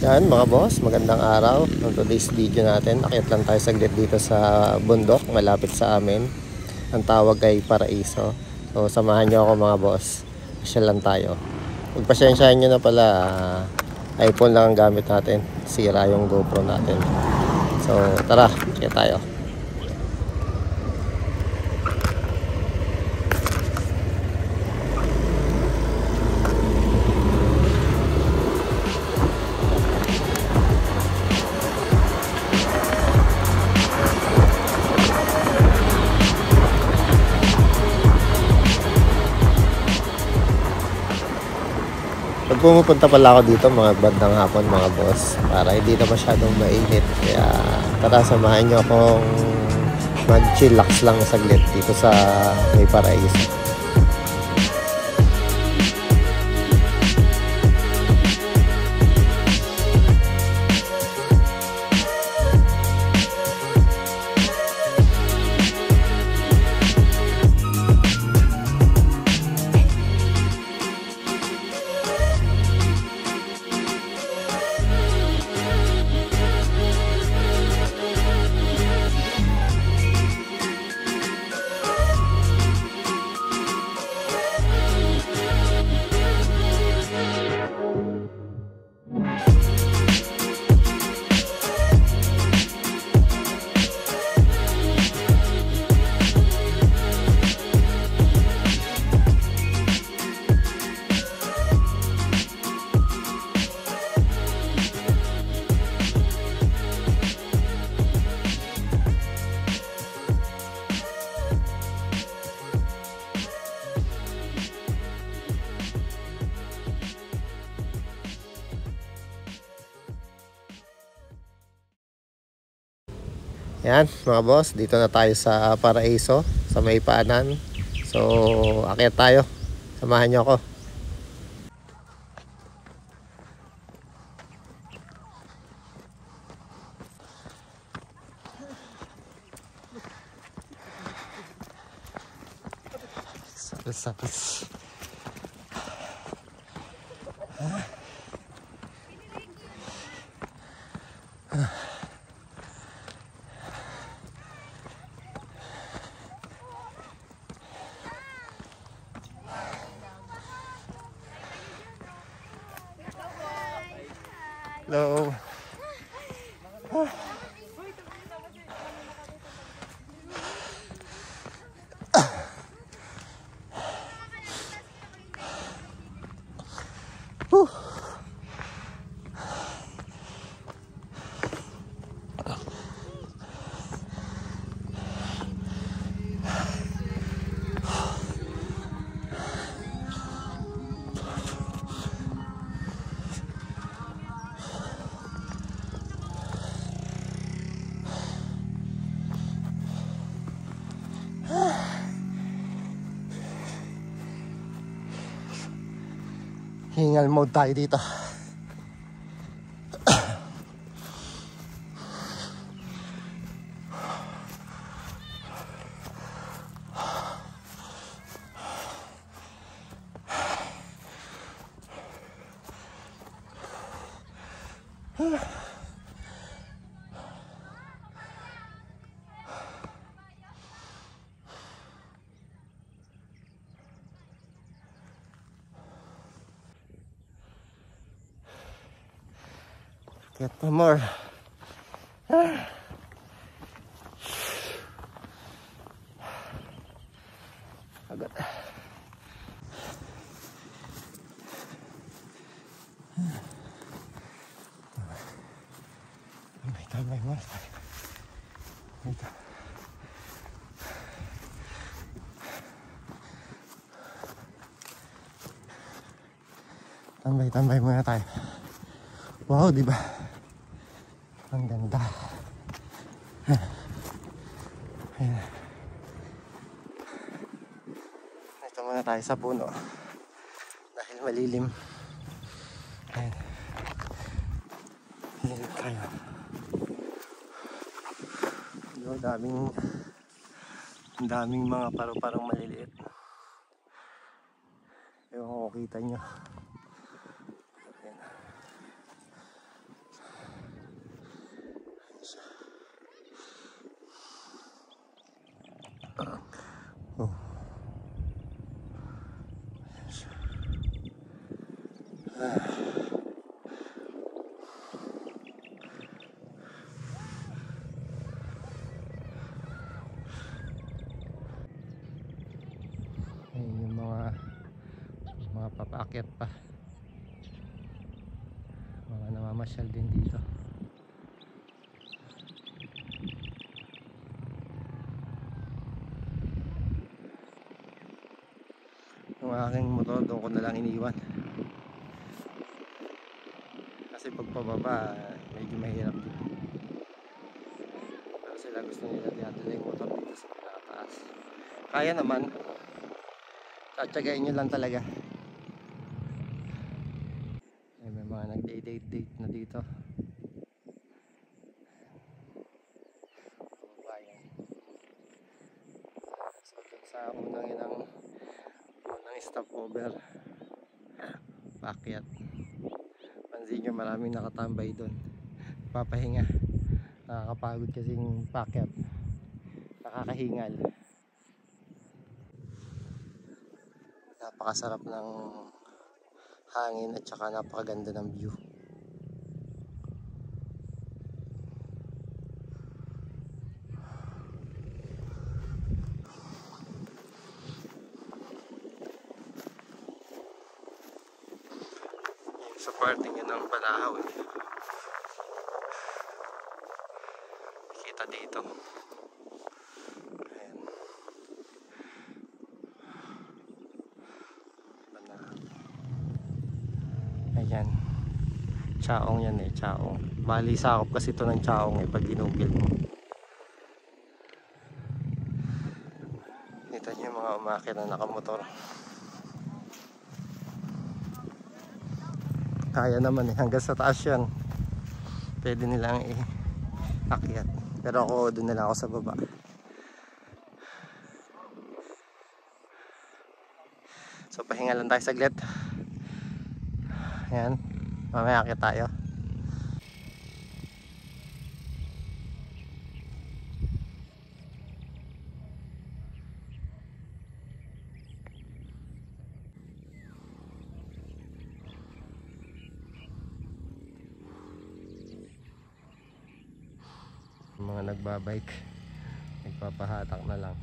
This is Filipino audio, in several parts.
Yan mga boss, magandang araw. Ang today's video natin, akyat lang tayo saglit dito sa bundok malapit sa amin. Ang tawag ay Paraiso. So samahan nyo ako mga boss, pasyal lang tayo. Pagpasensyahan nyo na pala, iPhone lang ang gamit natin, sira yung GoPro natin. So tara, akyat tayo. Pag pumupunta pala ako dito mga bandang hapon mga boss, para hindi na masyadong mainit, kaya tara samahan nyo akong mag-chillax lang saglit dito sa may Paraiso. Yan mga boss, dito na tayo sa Paraiso, sa may paanan. So akyat tayo, samahan nyo ako. Sapis. Hello. Hingal mode tayo dito. Get one more. Agad. Tambay mo. Ito. Tambay muna tayo. Wow, di ba? Ang ganda. Ayan. Ito muna tayo sa puno dahil malilim. Ayan. Malilim tayo. Daming mga paru-parang maliliit. Ewan ko kita nyo. Ayun yung mga papaakyat pa, mga namamasyal din dito. Yung aking motor doon ko na lang iniwan kasi pagpababa medyo mahirap din, pero sila gusto nila dinadala yung motor dito sa pinakataas. Kaya naman, tatsagain nyo lang talaga. Ay, may mga nagde-date na dito. Kababayan. So dun sa unang stopover, paakyat. Pansin nyo maraming nakatambay doon, papahinga. Nakakapagod kasing paakyat, nakakahingal. Napakasarap ng hangin at saka napakaganda ng view. Sa parting yun ng Balahaw kita dito. Ayan. Balahaw. Ayan. Chaong yan Chaong. Bali sakop kasi ito ng Chaong pag ginugil mo. Kita nyo yung mga umakyat na nakamotor. Kaya naman hanggang sa taas yan. Pwede nilang i-akyat. Pero ako doon na lang ako sa baba. So pahinga lang tayo saglit. Ayan. Mamaya akyat tayo. Mga nagbabike, nagpapahatak na lang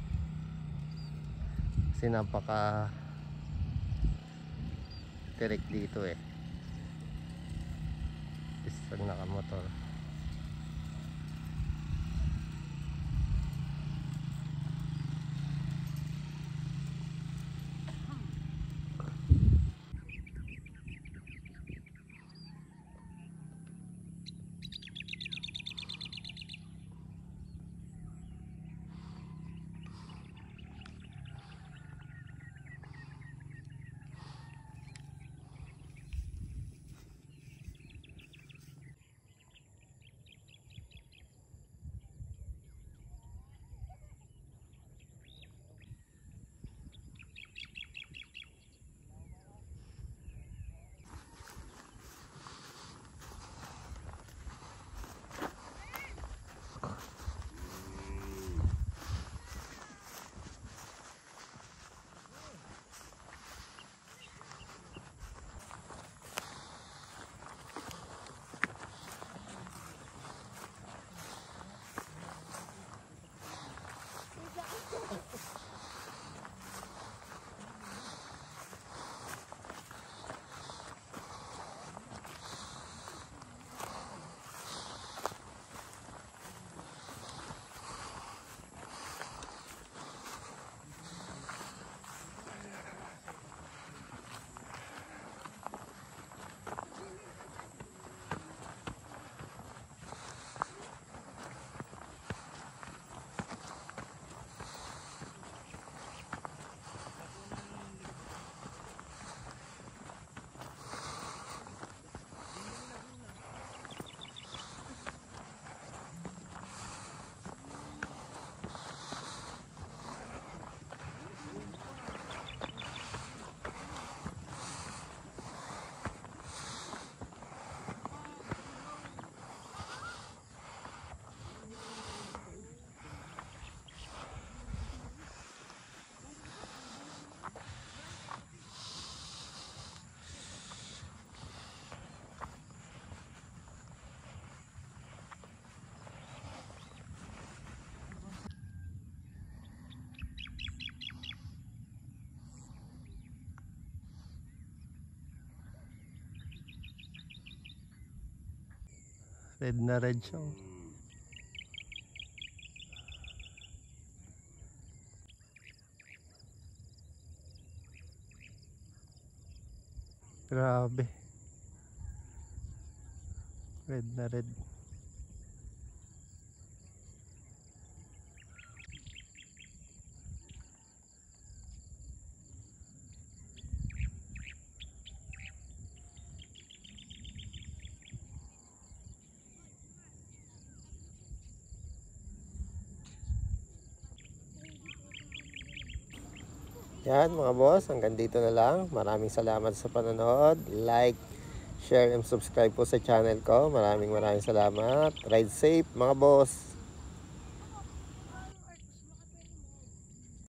kasi napaka tirik dito pag nakamotor. Red na red siya. Oh. Grabe. Red na red. Yan mga boss, hanggang dito na lang. Maraming salamat sa panonood. Like, share, and subscribe po sa channel ko. Maraming salamat. Ride safe mga boss.